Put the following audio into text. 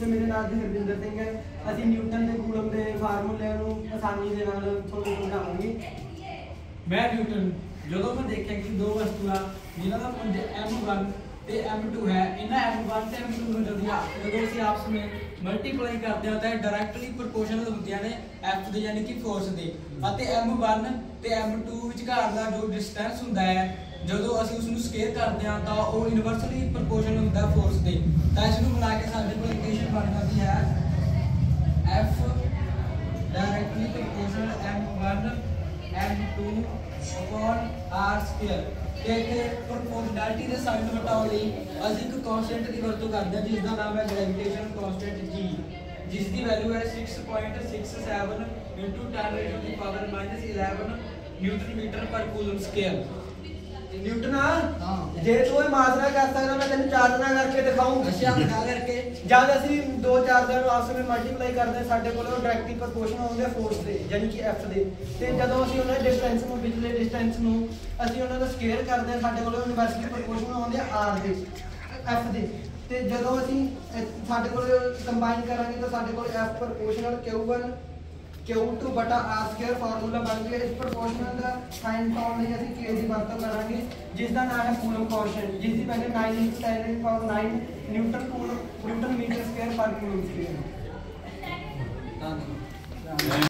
ਤੇ ਮੇਰੇ ਨਾਲ ਦੀ ਹਰਜਿੰਦਰ ਸਿੰਘ ਹੈ। ਅਸੀਂ ਨਿਊਟਨ ਦੇ ਕੂਲਮ ਦੇ ਫਾਰਮੂਲਿਆਂ ਨੂੰ ਆਸਾਨੀ ਦੇ ਨਾਲ ਤੁਹਾਨੂੰ ਸਮਝਾਵਾਂਗੇ। ਮੈਂ ਨਿਊਟਨ ਜਦੋਂ ਮੈਂ ਦੇਖਿਆ ਕਿ ਦੋ ਵਸਤੂਆਂ ਜਿਨ੍ਹਾਂ ਦਾ ਪੁੰਜ m1 ਤੇ m2 है, इन्हें m1 ਤੇ m2 ਨੂੰ ਜਦੋਂ ਅਸੀਂ ਆਪਸ ਵਿੱਚ ਮਲਟੀਪਲਾਈ ਕਰਦੇ ਹਾਂ ਤਾਂ ਡਾਇਰੈਕਟਲੀ ਪ੍ਰੋਪੋਰਸ਼ਨਲ ਹੁੰਦੀਆਂ ਨੇ f ਦੇ ਯਾਨੀ ਕਿ ਫੋਰਸ ਦੇ, ਅਤੇ m1 ਤੇ m2 ਵਿਚਕਾਰ ਦਾ ਜੋ ਡਿਸਟੈਂਸ ਹੁੰਦਾ ਹੈ ਜਦੋਂ ਅਸੀਂ ਉਸ ਨੂੰ ਸਕੇਅਰ ਕਰਦੇ ਹਾਂ ਤਾਂ ਉਹ ਇਨਵਰਸਲੀ ਪ੍ਰੋਪੋਰਸ਼ਨਲ ਹੁੰਦਾ ਫੋਰਸ ਦੇ। ਤਾਂ ਇਸ ਨੂੰ ਮਿਲਾ ਕੇ ਸਾਡੇ ਕੋਲ ਇਕੁਏਸ਼ਨ ਬਣ ਜਾਂਦੀ ਹੈ f directly proportional m1 m2 upon r square। ਤੇ ਪ੍ਰੋਪੋਰਸ਼ਨੈਲਿਟੀ ਦੇ ਸਾਈਨ ਵਟਾਉਣ ਲਈ ਅਸੀਂ ਇੱਕ ਕਨਸਟੈਂਟ ਦੀ ਵਰਤੋਂ ਕਰਦੇ ਹਾਂ ਜਿਸ ਦਾ ਨਾਮ ਹੈ ਗ੍ਰੈਵਿਟੇਸ਼ਨ ਕਨਸਟੈਂਟ g, ਜਿਸ ਦੀ ਵੈਲਿਊ ਹੈ 6.67 into 10⁻⁻11 newton metre per coulomb square. Newton ਜੇ ਤੂੰ ਇਹ ਮਾਤਰਾ ਕਰ ਸਕਦਾ ਮੈਂ ਤੈਨੂੰ ਚਾਰਜ ਨਾ ਕਰਕੇ ਦਿਖਾऊं। ਅੱਛਾ ਦਿਖਾ ਕਰਕੇ ਜਦ ਅਸੀਂ ਦੋ ਚਾਰਜਾਂ ਨੂੰ ਆਪਸ ਵਿੱਚ ਮਲਟੀਪਲਾਈ ਕਰਦੇ ਹਾਂ ਸਾਡੇ ਕੋਲ ਉਹ ਡਾਇਰੈਕਟਲੀ ਪ੍ਰੋਪੋਰਸ਼ਨਲ ਹੁੰਦੇ ਫੋਰਸ ਦੇ ਯਾਨੀ ਕਿ f ਦੇ। ਤੇ ਜਦੋਂ ਅਸੀਂ ਉਹਨਾਂ ਦੇ ਡਿਸਟੈਂਸ ਨੂੰ ਪਿਛਲੇ ਡਿਸਟੈਂਸ ਨੂੰ ਅਸੀਂ ਉਹਨਾਂ ਦਾ ਸਕੁਅਰ ਕਰਦੇ ਹਾਂ ਸਾਡੇ ਕੋਲ ਯੂਨੀਵਰਸਲੀ ਪ੍ਰੋਪੋਰਸ਼ਨਲ ਹੁੰਦੇ r ਦੇ f ਦੇ। ਤੇ ਜਦੋਂ ਅਸੀਂ ਸਾਡੇ ਕੋਲ ਕੰਬਾਈਨ ਕਰਾਂਗੇ ਤਾਂ ਸਾਡੇ ਕੋਲ f ਪ੍ਰੋਪੋਰਸ਼ਨਲ q1 q2 ਬਟਾ r ਸਕੁਅਰ ਫਾਰਮੂਲਾ ਬਣ ਗਿਆ। ਇਸ ਪ੍ਰੋਪੋਰਸ਼ਨਲ ਦਾ ਸਾਈਨ ਪਾਉਣ ਲਈ ਅਸੀਂ k ਦੀ ਵਰਤੋਂ ਕਰਾਂਗੇ ਜਿਸ ਦਾ ਨਾਮ ਹੈ ਕੂਲਮ ਕੋਐਫੀਸ਼ੀਐਂਟ, ਜਿਸ ਦੀ value 9 × 10⁻⁹ newton metre square per coulomb square.